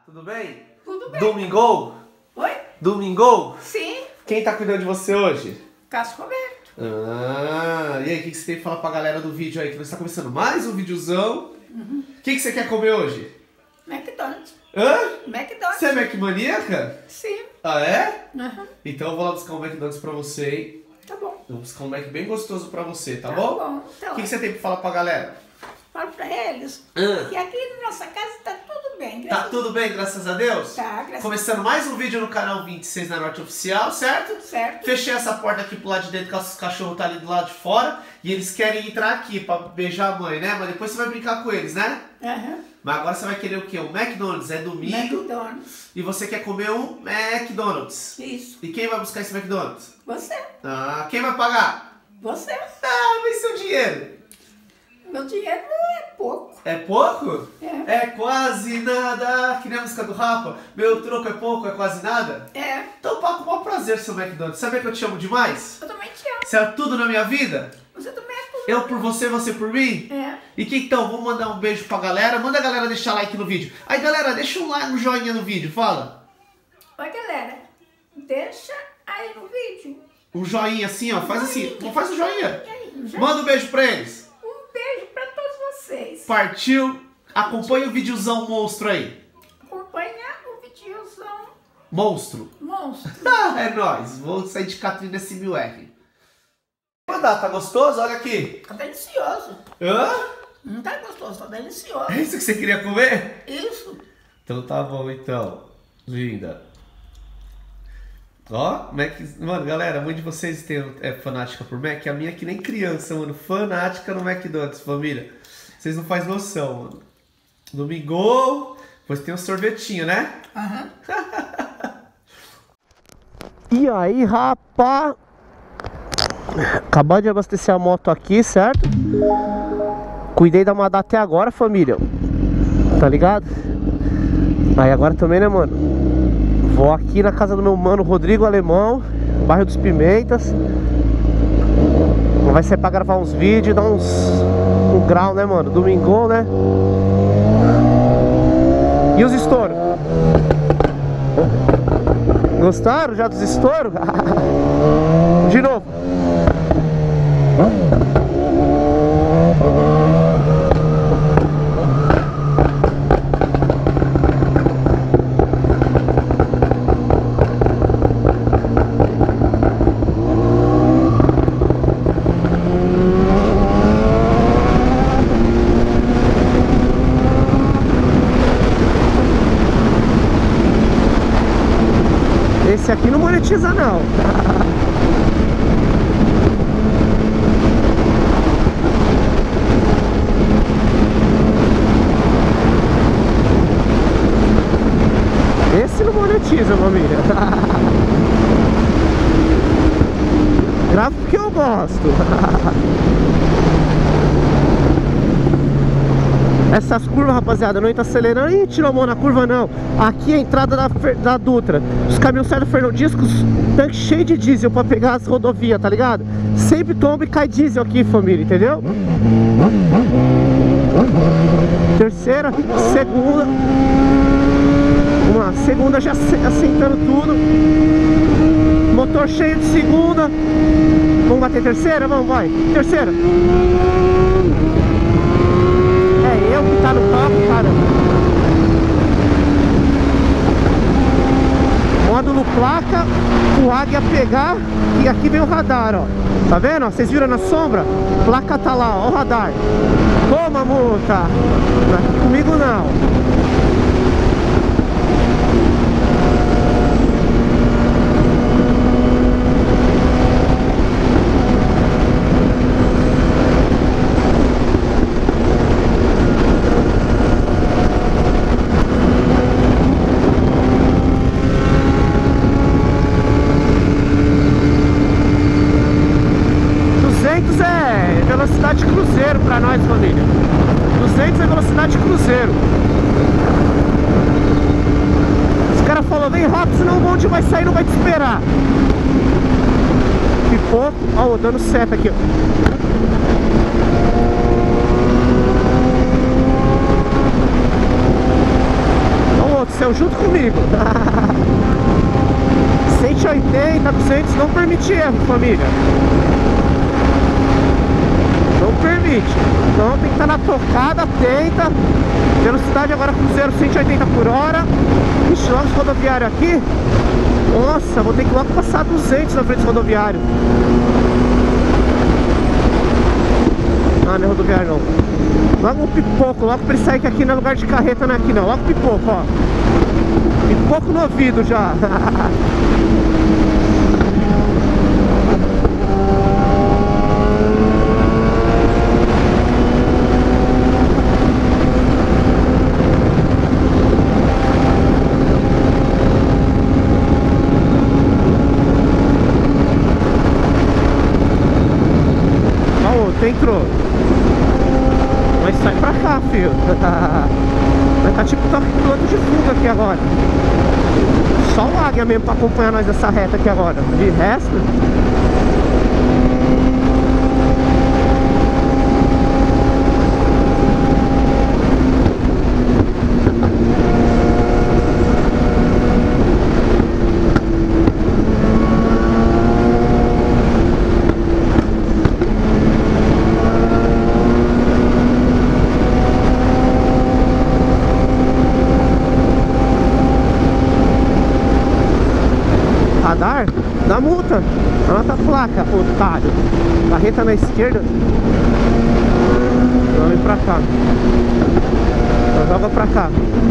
Tudo bem? Tudo bem. Domingou? Oi? Domingou? Sim. Quem tá cuidando de você hoje? Cássio Roberto. E aí, o que você tem que falar pra galera do vídeo aí? Que nós tá começando mais um videozão. O que você quer comer hoje? McDonald's. Hã? McDonald's. Você é Mac-maníaca? Sim. Ah, é? Uhum. Então eu vou lá buscar um McDonald's pra você, hein? Tá bom. Eu vou buscar um Mac bem gostoso pra você, tá Tá bom? bom. Então, O que você tem pra falar pra galera? falo pra eles Ah. que aqui na nossa casa tá tudo bem. Tá tudo bem, graças a Deus? Tá, graças Começando mais um vídeo no canal 26 da Norte Oficial, certo? Certo. Fechei essa porta aqui pro lado de dentro, que os cachorros tá ali do lado de fora. E eles querem entrar aqui pra beijar a mãe, né? Mas depois você vai brincar com eles, né? Uhum. Mas agora você vai querer o quê? Um McDonald's, é domingo. McDonald's. E você quer comer um McDonald's. Isso. E quem vai buscar esse McDonald's? Você. Ah, quem vai pagar? Você. Ah, mas seu dinheiro. Meu dinheiro é pouco. É pouco? É. É quase nada. Que nem a música do Rapa. Meu troco é pouco, é quase nada. É. Então, com o maior prazer, seu McDonald's. Sabia que eu te amo demais? Eu também te amo. Você é tudo na minha vida? Você também é tudo. Eu por você, você por mim? É. E que então, vamos mandar um beijo pra galera. Manda a galera deixar like no vídeo. Aí, galera, deixa um like, um joinha no vídeo. Fala. Oi, galera. Deixa aí no vídeo. Um joinha assim, ó. Faz assim. Não faz o joinha. E aí, já? Manda um beijo pra eles. Um beijo pra todos vocês. Partiu. Acompanha o videozão monstro aí. Acompanha o videozão Monstro. monstro. Ah, é nóis. Vou sair de Catrina S1000R. Mandar, tá gostoso? Olha aqui. Tá delicioso. Hã? Não tá gostoso, tá delicioso. É isso que você queria comer? Isso. Então tá bom, então. Linda. Ó, Mac... Mano, galera, muitos de vocês é fanática por Mac. A minha é que nem criança, mano. Fanática no McDonald's, família. Vocês não fazem noção, mano. Domingo, depois tem um sorvetinho, né? Aham. E aí, rapá? Acabou de abastecer a moto aqui, certo? Cuidei da Madá até agora, família. Tá ligado? Aí agora também, né, mano? Vou aqui na casa do meu mano Rodrigo Alemão, bairro dos Pimentas. Vai ser pra gravar uns vídeos, dar um grau, né, mano? Domingão, né? E os estouros? Gostaram já dos estouros? De novo. Esse aqui não monetiza não. Esse não monetiza, família. Gravo porque eu gosto. Essas curvas, rapaziada, não entra acelerando. Ih, tirou a mão na curva, não. Aqui é a entrada da Dutra. Os caminhões saem do Fernão Dias com os tanques cheios de diesel pra pegar as rodovias, tá ligado? Sempre tomba e cai diesel aqui, família, entendeu? Terceira, segunda. Uma segunda já assentando tudo. Motor cheio de segunda. Vamos bater terceira? Vamos, vai. Terceira. Eu que tá no topo, cara. Módulo placa, o águia pegar. E aqui vem o radar, ó. Tá vendo? Vocês viram na sombra? Placa tá lá, ó, o radar. Toma, multa. Comigo não. Velocidade cruzeiro pra nós, família. 200 é velocidade cruzeiro. Os caras falaram, vem rápido, senão o bonde vai sair e não vai te esperar. Ficou, ó, dando seta aqui, ó. Olha o outro desceu junto comigo. 180, 200 não permite erro, família. Não permite. Então tem que estar na tocada, atenta. Velocidade agora cruzeiro 180 por hora. Ixi, logo os rodoviários aqui. Nossa, vou ter que logo passar 200 na frente do rodoviário. Ah, não é rodoviário não. Logo um pipoco, logo pra ele sair, que aqui não é lugar de carreta, não é aqui não. Logo pipoco, ó. Pipoco no ouvido já. Entrou. Mas sai pra cá, filho. Vai tá tipo piloto de fuga aqui agora. Só o Águia mesmo pra acompanhar nós nessa reta aqui agora. De resto... Radar, dá multa. Anota a placa, otário. Carreta na esquerda. Vamos vir pra cá. Joga pra cá.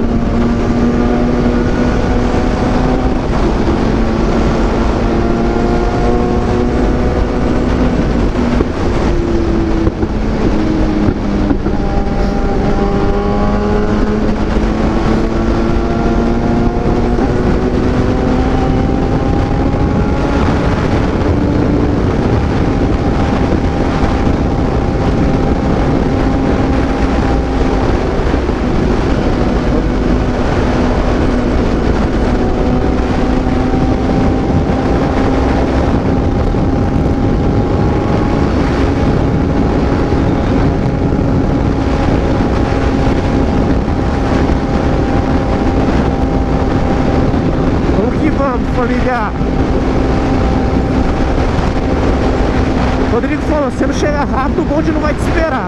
Família, Rodrigo falou, se não chegar rápido, o bonde não vai te esperar.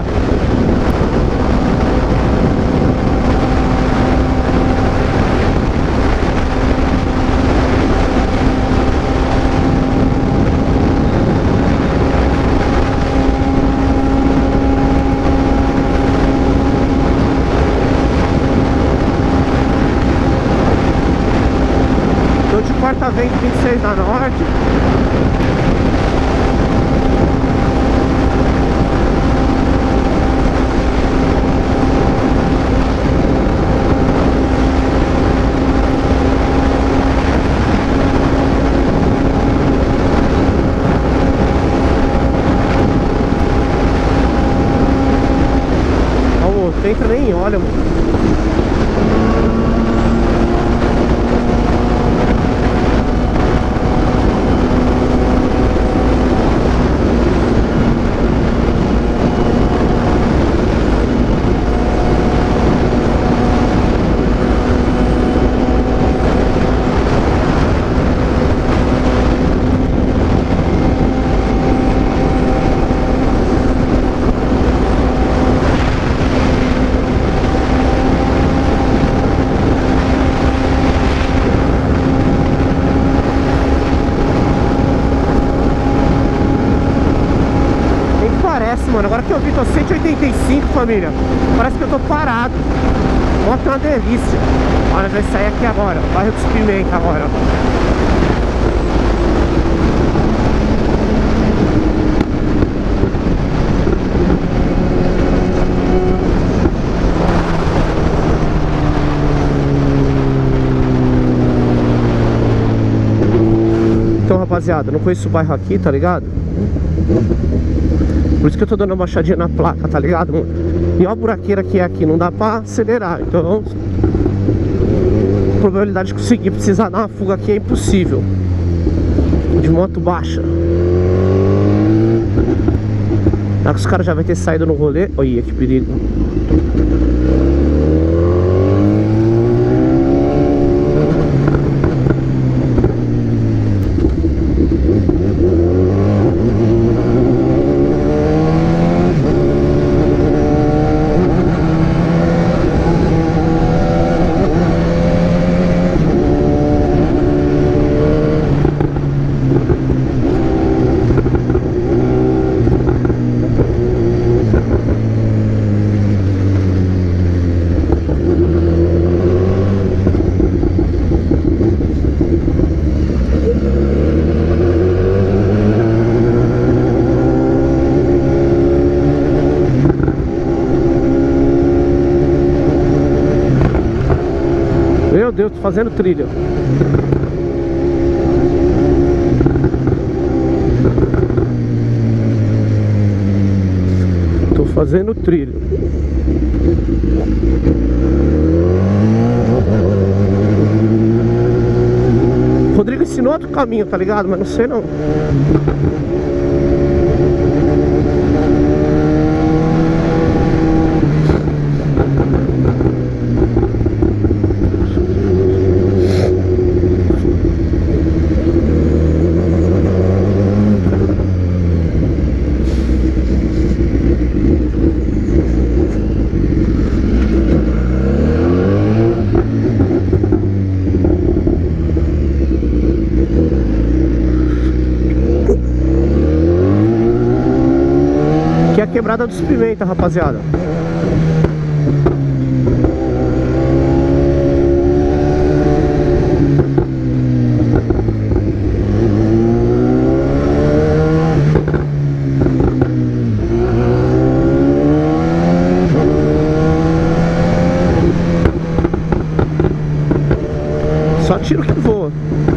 Quarta vem 26 da Norte. Ó, o entra nem olha, mano. Mano, agora que eu vi, tô 185, família. Parece que eu tô parado. Ó, tá uma delícia. Olha, vai sair aqui agora. Bairro dos Pimenta agora. Então, rapaziada, não conheço o bairro aqui, tá ligado? Por isso que eu tô dando uma baixadinha na placa, tá ligado, mano? E ó a buraqueira que é aqui, não dá pra acelerar. Então, a probabilidade de conseguir precisar dar uma fuga aqui é impossível. De moto baixa. Será que os caras já vai ter saído no rolê? Olha que perigo. Meu Deus, tô fazendo trilha. Tô fazendo trilha. Rodrigo ensinou outro caminho, tá ligado? Mas não sei não. Aqui é a quebrada dos Pimenta, rapaziada. Só tiro que voa.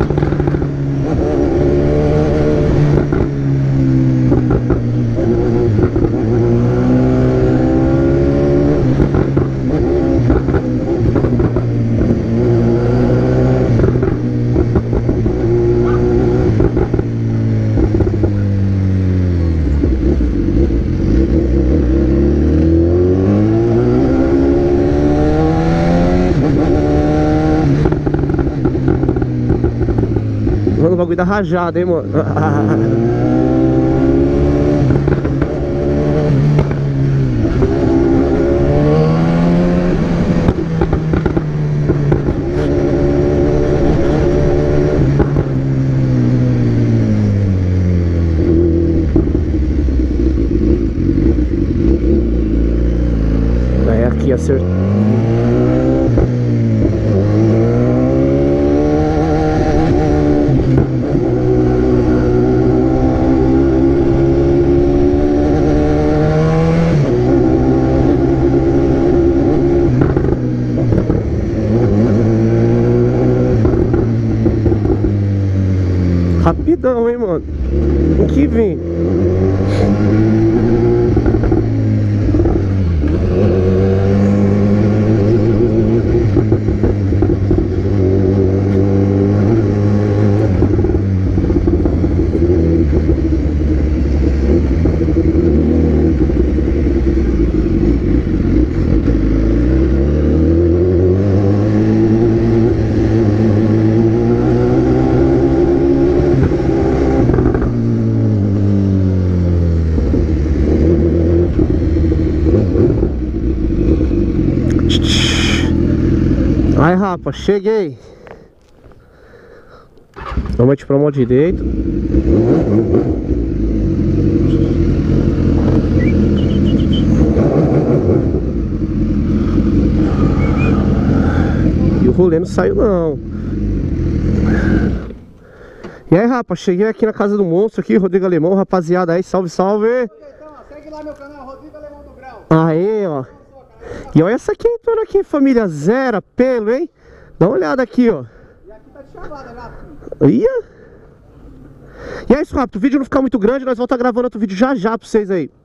Mano, o bagulho da rajada, hein, mano. É aqui, acertou. Rapidão, hein, mano. O que vem? Aí, rapa, cheguei. Vamos para o modo direito. E o rolê não saiu não. E aí, rapa, cheguei aqui na casa do monstro aqui, Rodrigo Alemão, rapaziada aí, salve, salve. Então, segue lá meu canal, Rodrigo Alemão do Grau. Aí, ó. E olha essa quentona aqui, família, zero pelo, hein? Dá uma olhada aqui, ó. E aqui tá de chamada, já. Ia. E é isso, rápido, o vídeo não ficar muito grande, nós vamos estar gravando outro vídeo já já pra vocês aí.